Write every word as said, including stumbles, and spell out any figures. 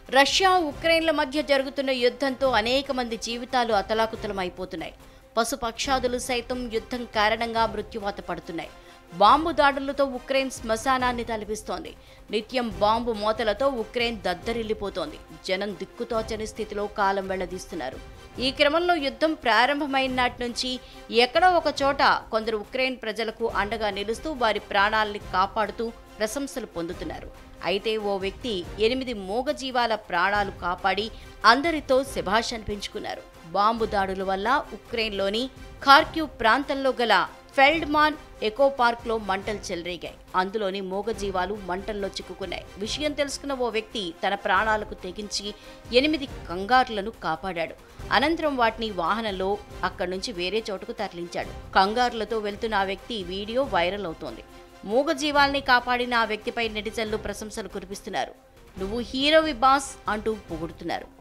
Russia ఉక్రెయిన్ల మధ్య జరుగుతున్న యుద్ధంతో అనేక మంది జీవితాలు అతలాకుతలమైపోతున్నాయి. పశుపక్షాదులు సైతం యుద్ధం కారణంగా మృత్యువాత పడుతున్నాయి. బాంబు దాడులతో ఉక్రెయిన్ శ్మశానాన్ని తలపిస్తోంది. నిత్యం బాంబు మోతలతో ఉక్రెయిన్ దద్దరిల్లిపోతోంది. జనం దిక్కుతోచని స్థితిలో కాలం వెళ్లదీస్తున్నారు. ఈ క్రమంలో యుద్ధం ప్రారంభమైన నాటి నుంచి ఎక్కడో ఒక చోట కొందరు ఉక్రెయిన్ ప్రజలకు అండగా నిలుస్తూ వారి ప్రాణాల్ని కాపాడుతూ ప్రశంసలు పొందుతున్నారు. అయితే ఓ వ్యక్తి ఎనిమిది మూగజీవాల ప్రాణాలు కాపాడి అందరితో శభాష్ అనిపించుకున్నారు. బాంబు దాడుల వల్ల ఉక్రెయిన్లోని ఖార్కివ్ ప్రాంతంలో గల ఫెల్డ్మాన్ ఎకో పార్క్ లో మంటలు చెలరేగాయి. అందులోని మూగజీవాలు మంటల్లో చిక్కుకున్నాయి. విషయం తెలుసుకున్న ఓ వ్యక్తి తన ప్రాణాలకు తెగించి ఎనిమిది కంగారులను కాపాడాడు. అనంతరం వాటిని వాహనంలో అక్కడి నుంచి వేరే చోటుకు తరలించాడు. కంగారులతో వెళ్తున్న ఆ వ్యక్తి వీడియో వైరల్ అవుతోంది. మూగజీవాల్ని కాపాడిన ఆ వ్యక్తిపై నెటిజన్లు ప్రశంసలు కురిపిస్తున్నారు. నువ్వు హీరోవి బాస్ అంటూ పొగుడుతున్నారు.